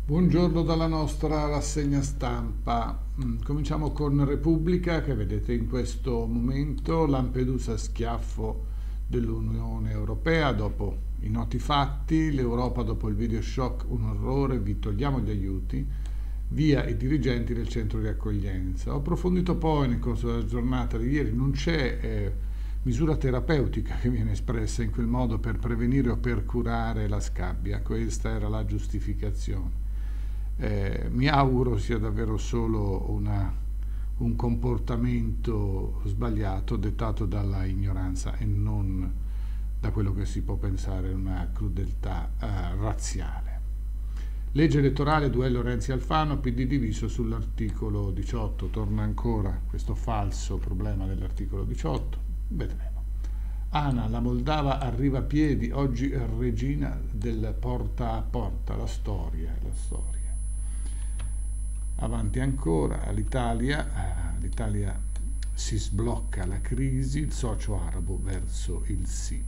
Buongiorno dalla nostra rassegna stampa. Cominciamo con Repubblica, che vedete in questo momento. Lampedusa schiaffo dell'Unione Europea dopo i noti fatti, l'Europa dopo il video shock un orrore, vi togliamo gli aiuti, via i dirigenti del centro di accoglienza. Ho approfondito poi nel corso della giornata di ieri, non c'è misura terapeutica che viene espressa in quel modo per prevenire o per curare la scabbia, questa era la giustificazione. Mi auguro sia davvero solo un comportamento sbagliato dettato dalla ignoranza e non da quello che si può pensare una crudeltà razziale. Legge elettorale, duello Renzi-Alfano, PD diviso sull'articolo 18. Torna ancora questo falso problema dell'articolo 18. Vedremo. Ana, la Moldava arriva a piedi, oggi regina del porta a porta, la storia. Avanti ancora, l'Italia si sblocca la crisi, il socio arabo verso il sì.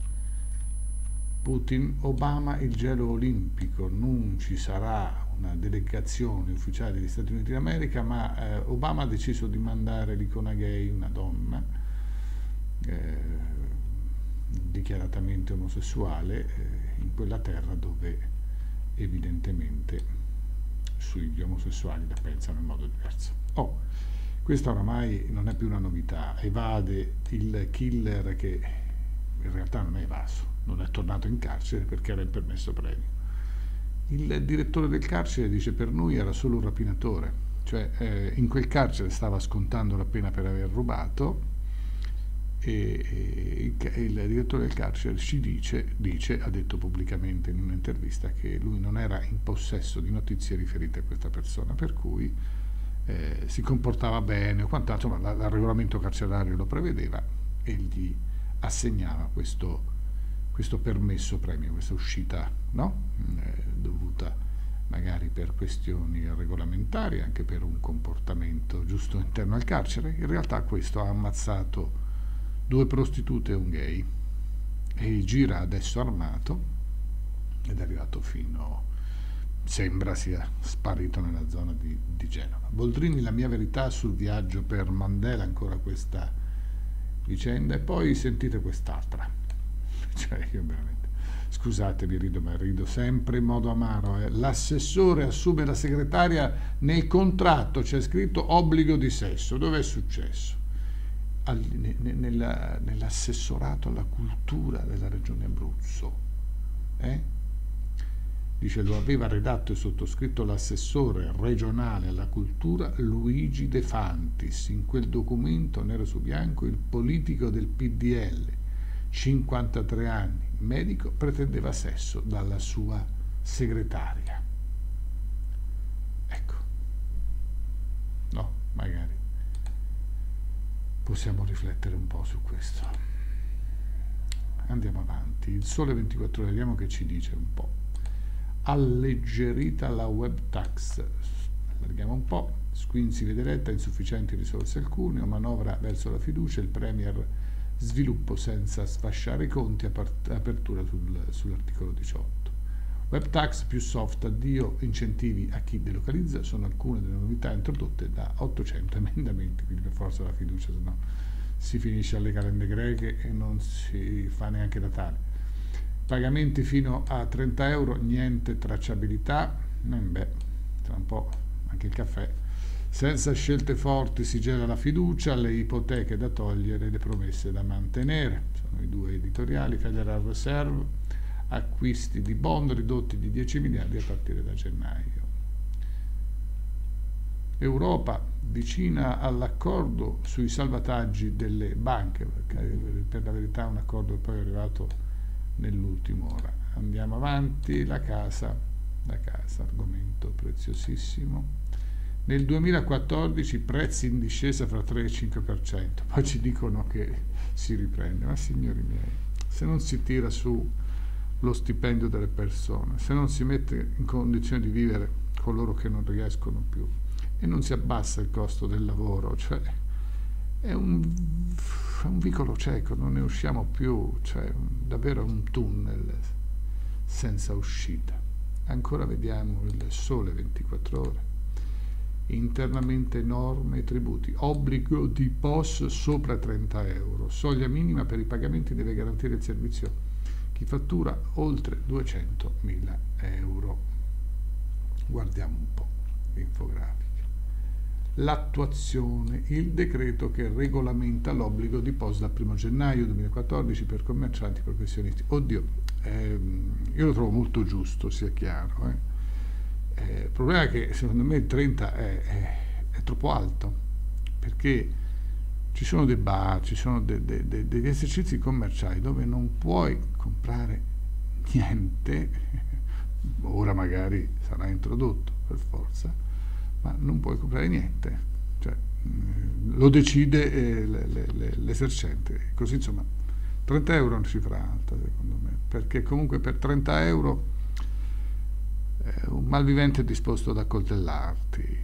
Putin, Obama, il gelo olimpico, non ci sarà una delegazione ufficiale degli Stati Uniti d'America, ma Obama ha deciso di mandare l'icona gay, una donna dichiaratamente omosessuale, in quella terra dove evidentemente sugli omosessuali la pensano in modo diverso. Questa oramai non è più una novità, evade il killer che in realtà non è evaso, non è tornato in carcere perché era il permesso premio. Il direttore del carcere dice per noi era solo un rapinatore, cioè in quel carcere stava scontando la pena per aver rubato e il direttore del carcere ci dice, ha detto pubblicamente in un'intervista che lui non era in possesso di notizie riferite a questa persona, per cui si comportava bene o quant'altro, ma il regolamento carcerario lo prevedeva e gli assegnava questo permesso premio, questa uscita, no? Dovuta magari per questioni regolamentari, anche per un comportamento giusto interno al carcere. In realtà questo ha ammazzato 2 prostitute e un gay e gira adesso armato ed è arrivato sembra sia sparito nella zona di Genova. Boldrini, la mia verità sul viaggio per Mandela, ancora questa vicenda, e poi sentite quest'altra, cioè io veramente, scusatemi, rido, ma rido sempre in modo amaro. L'assessore assume la segretaria, nel contratto c'è scritto obbligo di sesso. Dov'è successo? Nell'assessorato alla cultura della regione Abruzzo. Dice, lo aveva redatto e sottoscritto l'assessore regionale alla cultura Luigi De Fantis. In quel documento, nero su bianco, il politico del PDL, 53 anni, medico, pretendeva sesso dalla sua segretaria. Ecco. No, magari possiamo riflettere un po' su questo. Andiamo avanti. Il Sole 24 Ore, vediamo che ci dice un po'. Alleggerita la web tax. Allarghiamo un po'. Squinzi vede Letta, insufficienti risorse al cuneo, manovra verso la fiducia, il Premier sviluppo senza sfasciare i conti, apertura sull'articolo 18. Web tax più soft, addio incentivi a chi delocalizza, sono alcune delle novità introdotte da 800 emendamenti, quindi per forza la fiducia, se no si finisce alle calende greche e non si fa neanche Natale. Pagamenti fino a 30 euro, niente tracciabilità, tra un po' anche il caffè. Senza scelte forti si gela la fiducia, le ipoteche da togliere, le promesse da mantenere. Sono i 2 editoriali. Federal Reserve, acquisti di bond ridotti di 10 miliardi a partire da gennaio. Europa vicina all'accordo sui salvataggi delle banche, perché per la verità è un accordo che poi è arrivato nell'ultima ora. Andiamo avanti. La casa, argomento preziosissimo. Nel 2014 prezzi in discesa fra 3 e 5%, poi ci dicono che si riprende. Ma signori miei, se non si tira su lo stipendio delle persone, se non si mette in condizione di vivere coloro che non riescono più e non si abbassa il costo del lavoro, cioè è un vicolo cieco, non ne usciamo più, cioè davvero un tunnel senza uscita. Ancora vediamo il Sole 24 Ore. Internamente norme e tributi, obbligo di POS sopra 30 euro, soglia minima per i pagamenti deve garantire il servizio chi fattura oltre 200.000 euro. Guardiamo un po' l'infografica. L'attuazione, il decreto che regolamenta l'obbligo di POS dal 1 gennaio 2014 per commercianti professionisti. Oddio, io lo trovo molto giusto, sia chiaro. Il problema è che secondo me il 30 è troppo alto, perché ci sono dei bar, ci sono degli esercizi commerciali dove non puoi comprare niente, ora magari sarà introdotto per forza, ma non puoi comprare niente, cioè, lo decide l'esercente, così insomma 30 euro è una cifra alta secondo me, perché comunque per 30 euro un malvivente è disposto ad accoltellarti,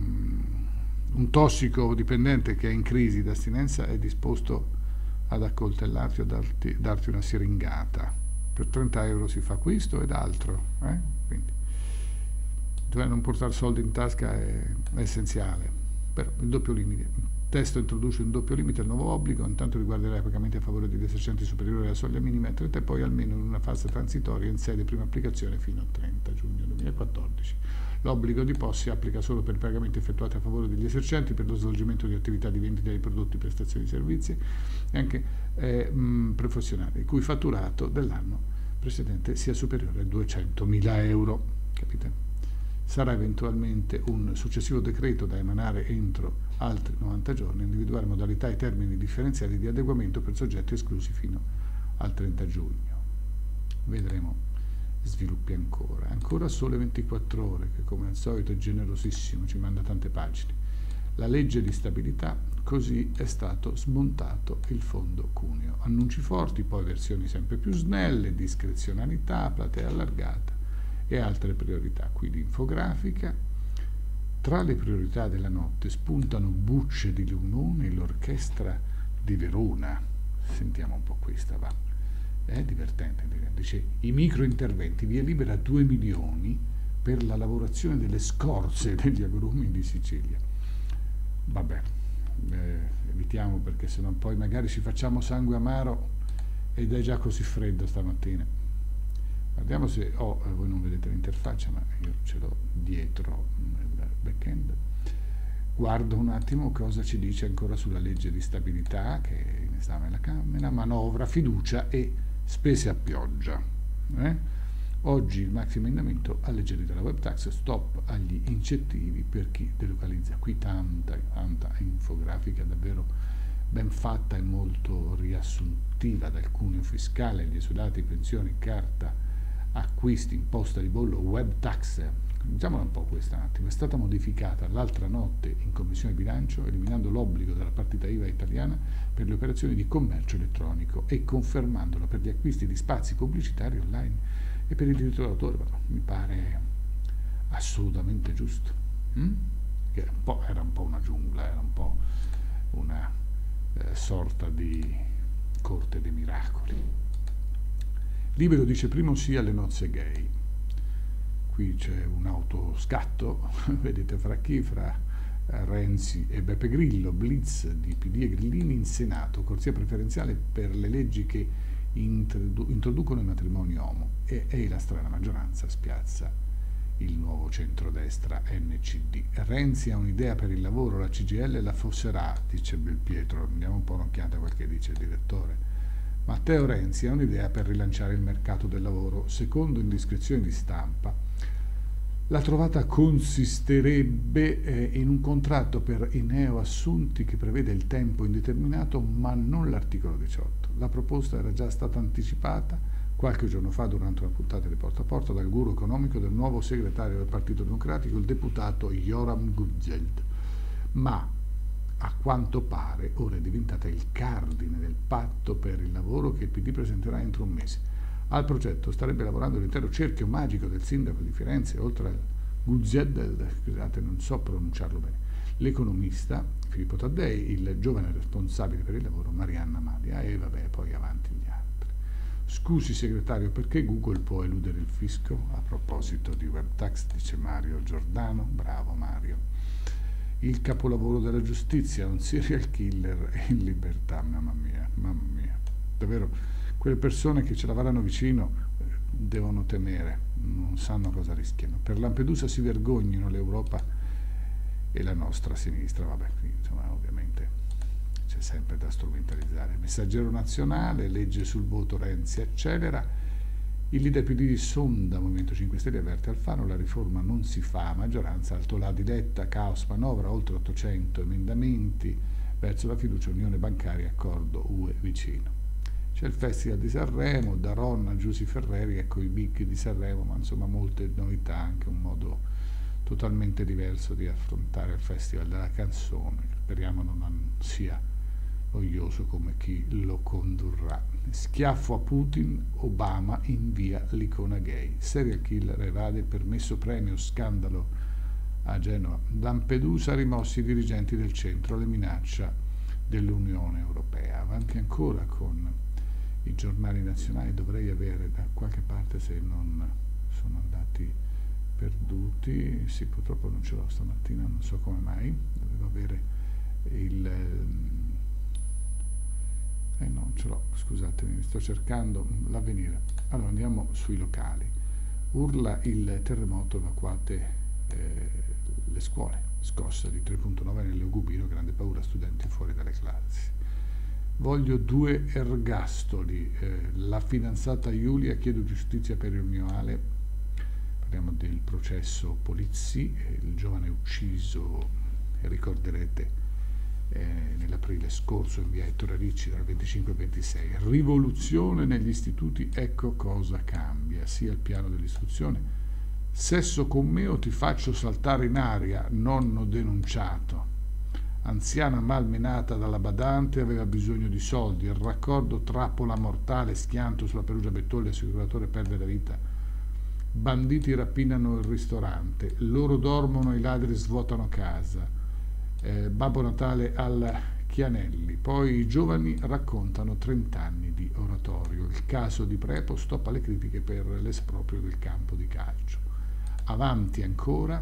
un tossicodipendente che è in crisi d'astinenza è disposto ad accoltellarti o darti una siringata. Per 30 euro si fa questo ed altro, quindi non portare soldi in tasca è essenziale. Però il doppio limite. Il testo introduce un doppio limite al nuovo obbligo, intanto riguarderà i pagamenti a favore degli esercenti superiori alla soglia minima 30 e poi almeno in una fase transitoria in sede prima applicazione fino al 30 giugno 2014. L'obbligo di POS si applica solo per i pagamenti effettuati a favore degli esercenti per lo svolgimento di attività di vendita di prodotti, prestazioni di servizi e anche professionali, il cui fatturato dell'anno precedente sia superiore a 200.000 euro. Capite? Sarà eventualmente un successivo decreto da emanare entro altri 90 giorni a individuare modalità e termini differenziali di adeguamento per soggetti esclusi fino al 30 giugno. Vedremo sviluppi ancora. Ancora Sole 24 Ore, che come al solito è generosissimo, ci manda tante pagine. La legge di stabilità, così è stato smontato il fondo cuneo. Annunci forti, poi versioni sempre più snelle, discrezionalità, platea allargata e altre priorità. Qui l'infografica. Tra le priorità della notte spuntano Bucce di Lunone e l'orchestra di Verona. Sentiamo un po' questa, va. È divertente. Dice: i microinterventi, via libera 2 milioni per la lavorazione delle scorze degli agrumi di Sicilia. Vabbè, evitiamo, perché sennò poi magari ci facciamo sangue amaro ed è già così freddo stamattina. Guardiamo se voi non vedete l'interfaccia, ma io ce l'ho dietro nel back-end. Guardo un attimo cosa ci dice ancora sulla legge di stabilità che è in esame alla Camera, manovra, fiducia e spese a pioggia. Oggi il maxi emendamento alleggerita la web tax, stop agli incentivi per chi delocalizza. Qui tanta infografica davvero ben fatta e molto riassuntiva, dal cuneo fiscale, gli esodati, pensioni, carta, acquisti, imposta di bollo, web tax. Diciamola un po' questa un attimo. È stata modificata l'altra notte in Commissione Bilancio, eliminando l'obbligo della partita IVA italiana per le operazioni di commercio elettronico e confermandolo per gli acquisti di spazi pubblicitari online e per il diritto d'autore. Mi pare assolutamente giusto. Che era un po' una giungla, era un po' una sorta di corte dei miracoli. Libero dice primo sì alle nozze gay. Qui c'è un autoscatto, vedete fra chi? Fra Renzi e Beppe Grillo, blitz di PD e Grillini in Senato, corsia preferenziale per le leggi che introducono il matrimonio omo, e la strana maggioranza spiazza il nuovo centrodestra NCD. Renzi ha un'idea per il lavoro, la CGIL la affosserà, dice Belpietro. Andiamo un po' un'occhiata a quel che dice il direttore. Matteo Renzi ha un'idea per rilanciare il mercato del lavoro. Secondo indiscrezioni di stampa, la trovata consisterebbe in un contratto per i neoassunti che prevede il tempo indeterminato, ma non l'articolo 18. La proposta era già stata anticipata qualche giorno fa durante una puntata di Porta a Porta dal guru economico del nuovo segretario del Partito Democratico, il deputato Joram Guzeld. Ma a quanto pare ora è diventata il cardine del patto per il lavoro che il PD presenterà entro un mese. Al progetto starebbe lavorando l'intero cerchio magico del sindaco di Firenze, oltre al Guzedel, scusate, non so pronunciarlo bene, l'economista Filippo Taddei, il giovane responsabile per il lavoro Marianna Madia e vabbè, poi avanti gli altri. Scusi segretario, perché Google può eludere il fisco? A proposito di WebTax, dice Mario Giordano. Bravo Mario. Il capolavoro della giustizia, un serial killer in libertà. Mamma mia, davvero, quelle persone che ce la varranno vicino devono temere, non sanno cosa rischiano. Per Lampedusa si vergognino l'Europa e la nostra sinistra. Vabbè, insomma, ovviamente c'è sempre da strumentalizzare. Messaggero Nazionale, legge sul voto Renzi accelera. Il leader PD sonda Movimento 5 Stelle, avverte Alfano, la riforma non si fa, maggioranza alto là di Letta, caos manovra, oltre 800 emendamenti verso la fiducia, unione bancaria, accordo UE vicino. C'è il Festival di Sanremo, da Ron a Giusy Ferreri, ecco i big di Sanremo, ma insomma molte novità, anche un modo totalmente diverso di affrontare il Festival della canzone, che speriamo non sia noioso come chi lo condurrà. Schiaffo a Putin, Obama invia l'icona gay. Serial killer evade il permesso premio, scandalo a Genova. Lampedusa, rimossi i dirigenti del centro, le minaccia dell'Unione Europea. Avanti ancora con i giornali nazionali, dovrei avere da qualche parte, se non sono andati perduti, sì, purtroppo non ce l'ho stamattina, non so come mai, dovevo avere non ce l'ho, scusatemi, sto cercando l'Avvenire. Allora andiamo sui locali. Urla il terremoto, evacuate le scuole, scossa di 3.9 nell'Eugubino, grande paura, studenti fuori dalle classi. Voglio 2 ergastoli, la fidanzata Giulia, chiedo giustizia per il mio Ale. Parliamo del processo Polizzi, il giovane ucciso, ricorderete, nell'aprile scorso in via Ettore Ricci dal 25 al 26. Rivoluzione negli istituti, ecco cosa cambia, sia il piano dell'istruzione. Sesso con me o ti faccio saltare in aria, nonno denunciato. Anziana malmenata dalla badante, aveva bisogno di soldi, il raccordo trappola mortale, schianto sulla Perugia Bettolli, assicuratore perde la vita. Banditi rapinano il ristorante, loro dormono, i ladri svuotano casa. Babbo Natale al Chianelli. Poi i giovani raccontano 30 anni di oratorio. Il caso di Prepo stoppa le critiche per l'esproprio del campo di calcio. Avanti ancora.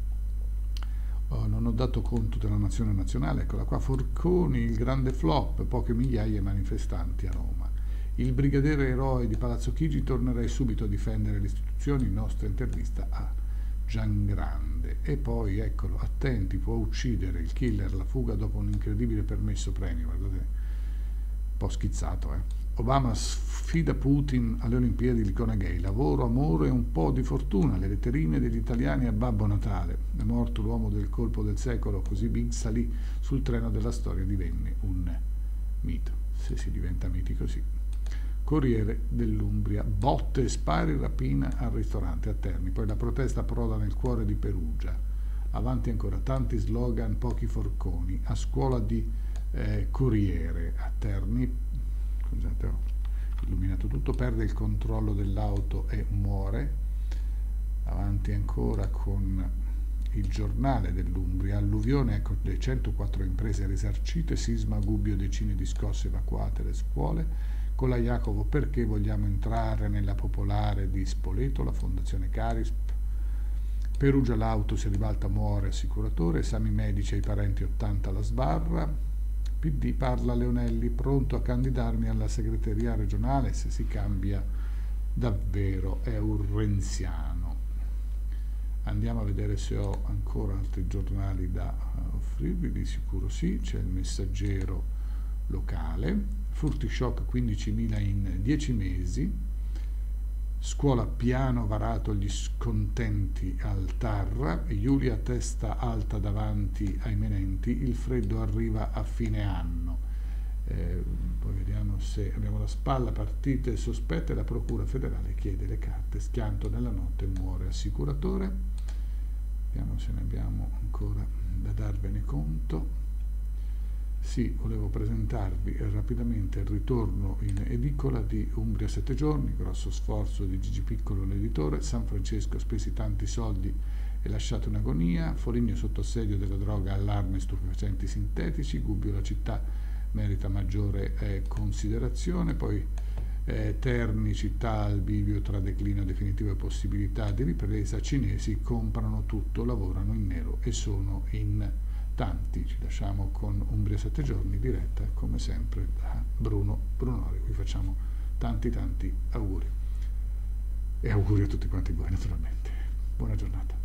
Non ho dato conto della nazione nazionale, eccola qua. Forconi, il grande flop, poche migliaia di manifestanti a Roma. Il brigadiere eroe di Palazzo Chigi, tornerei subito a difendere le istituzioni, nostra intervista a Giangrande. E poi eccolo, attenti, può uccidere il killer, la fuga dopo un incredibile permesso premio, guardate, un po' schizzato. Obama sfida Putin alle Olimpiadi, l'icona gay, lavoro, amore e un po' di fortuna, le letterine degli italiani a Babbo Natale. È morto l'uomo del colpo del secolo, così Big salì sul treno della storia, divenne un mito, se si diventa miti così. Corriere dell'Umbria, botte e spari, rapina al ristorante a Terni, poi la protesta approda nel cuore di Perugia. Avanti ancora, tanti slogan, pochi forconi, a scuola di Corriere a Terni, scusate, ho illuminato tutto, perde il controllo dell'auto e muore. Avanti ancora con il giornale dell'Umbria, alluvione, ecco le 104 imprese risarcite, sisma, Gubbio, decine di scosse, evacuate le scuole. Con la Jacopo, perché vogliamo entrare nella popolare di Spoleto, la fondazione Carisp. Perugia, l'auto si ribalta, muore assicuratore, esami medici ai parenti 80 alla sbarra. PD, parla Leonelli, pronto a candidarmi alla segreteria regionale se si cambia davvero, è un renziano. Andiamo a vedere se ho ancora altri giornali da offrirvi, di sicuro sì, c'è il Messaggero locale. Furti shock 15.000 in 10 mesi, scuola piano varato gli scontenti al TAR, Giulia testa alta davanti ai menenti, il freddo arriva a fine anno. Poi vediamo se abbiamo la spalla, partite sospette, la procura federale chiede le carte, schianto nella notte, muore assicuratore. Vediamo se ne abbiamo ancora da darvene conto. Sì, volevo presentarvi rapidamente il ritorno in edicola di Umbria 7 giorni, grosso sforzo di Gigi Piccolo l'editore, San Francesco spesi tanti soldi e lasciato in agonia, Foligno sotto assedio della droga, allarme stupefacenti sintetici, Gubbio la città merita maggiore considerazione, poi Terni, città al bivio tra declino definitivo e possibilità di ripresa, cinesi comprano tutto, lavorano in nero e sono in tanti. Ci lasciamo con Umbria 7 giorni, diretta come sempre da Bruno Brunori. Vi facciamo tanti auguri e auguri a tutti quanti voi naturalmente. Buona giornata.